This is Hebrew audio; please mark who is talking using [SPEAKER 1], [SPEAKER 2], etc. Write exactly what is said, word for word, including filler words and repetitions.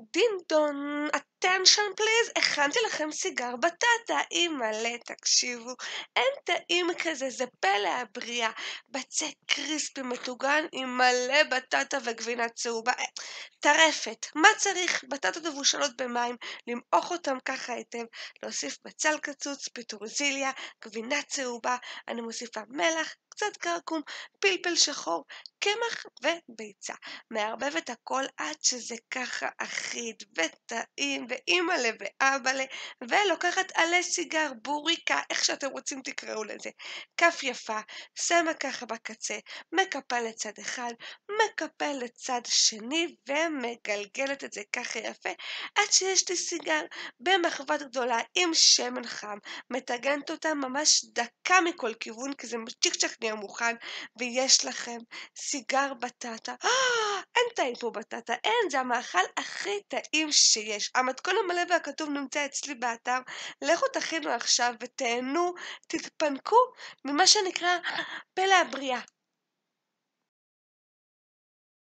[SPEAKER 1] דין דון, attention please, הכנתי לכם סיגר בטטה, אימא'לה, תקשיבו, אין טעים כזה, זה פלא הבריאה, בצק קריספי מטוגן עם מלא בטטה וגבינה צהובה, אה, טרפת. מה צריך? בטטות מבושלות במים, למעוך אותם ככה היטב, להוסיף בצל קצוץ, פטרוזיליה, גבינה צהובה, אני מוסיפה מלח, קצת קרקום, פלפל שחור, קמח וביצה. מערבבת הכל עד שזה ככה אחיד וטעים ואימא'לה ואבא'לה, ולוקחת עלי סיגר, בוריקה, איך שאתם רוצים תקראו לזה. כף יפה, שמה ככה בקצה, מקפל לצד אחד, מקפל לצד שני ומגלגלת את זה ככה יפה עד שיש לי סיגר במחבת גדולה עם שמן חם, מטגנת אותה ממש דקה מכל כיוון כי זה צ'יק צ'ק נהיה מוכן ויש לכם סיגר בטטה. אין טעים פה בטטה, אין, זה המאכל הכי טעים שיש. המתכון המלא והכתוב נמצא אצלי באתר, לכו תכינו עכשיו ותהנו, תתפנקו ממה שנקרא פלא הבריאה.